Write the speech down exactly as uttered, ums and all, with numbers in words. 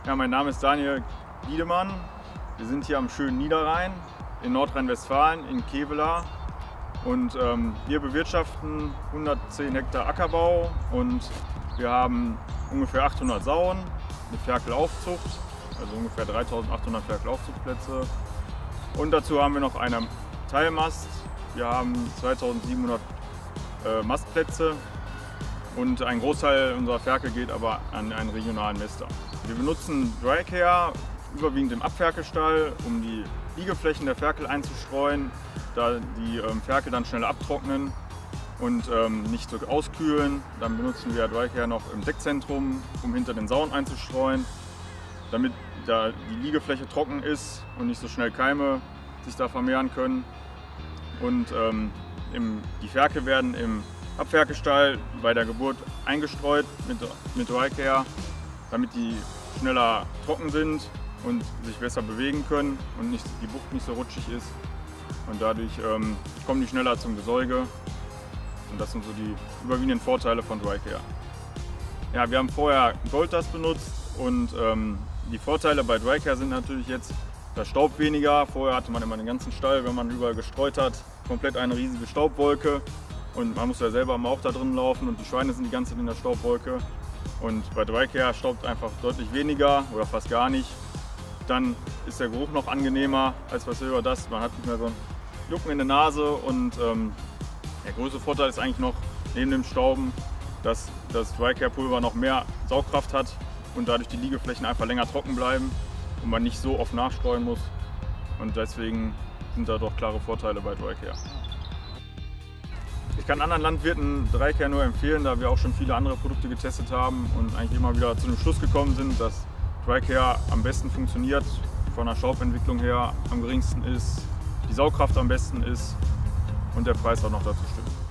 Ja, mein Name ist Daniel Wiedemann. Wir sind hier am schönen Niederrhein in Nordrhein-Westfalen, in Kevelaer. Und ähm, wir bewirtschaften hundertzehn Hektar Ackerbau und wir haben ungefähr achthundert Sauen mit Ferkelaufzucht, also ungefähr dreitausendachthundert Ferkelaufzuchtplätze. Und dazu haben wir noch einen Teilmast. Wir haben zweitausendsiebenhundert äh, Mastplätze und ein Großteil unserer Ferkel geht aber an einen regionalen Mäster. Wir benutzen Drycare überwiegend im Abferkelstall, um die Liegeflächen der Ferkel einzustreuen, da die ähm, Ferkel dann schnell abtrocknen und ähm, nicht so auskühlen. Dann benutzen wir Drycare noch im Deckzentrum, um hinter den Sauen einzustreuen, damit da die Liegefläche trocken ist und nicht so schnell Keime sich da vermehren können. Und ähm, im, die Ferkel werden im Abferkelstall bei der Geburt eingestreut mit, mit Drycare, damit die schneller trocken sind und sich besser bewegen können und nicht, die Bucht nicht so rutschig ist. Und dadurch ähm, kommen die schneller zum Gesäuge. Und das sind so die überwiegenden Vorteile von Drycare. Ja, wir haben vorher Gold-Dust benutzt und ähm, die Vorteile bei Drycare sind natürlich jetzt, da Staub weniger. Vorher hatte man immer den ganzen Stall, wenn man überall gestreut hat, komplett eine riesige Staubwolke. Und man muss ja selber am Auch da drin laufen und die Schweine sind die ganze Zeit in der Staubwolke. Und bei Drycare staubt einfach deutlich weniger oder fast gar nicht. Dann ist der Geruch noch angenehmer als bei Silver Dust. Man hat nicht mehr so ein Jucken in der Nase und ähm, der größte Vorteil ist eigentlich noch neben dem Stauben, dass das Drycare Pulver noch mehr Saugkraft hat und dadurch die Liegeflächen einfach länger trocken bleiben und man nicht so oft nachstreuen muss. Und deswegen sind da doch klare Vorteile bei Drycare. Ich kann anderen Landwirten Drycare nur empfehlen, da wir auch schon viele andere Produkte getestet haben und eigentlich immer wieder zu dem Schluss gekommen sind, dass Drycare am besten funktioniert, von der Staubentwicklung her am geringsten ist, die Saugkraft am besten ist und der Preis auch noch dazu stimmt.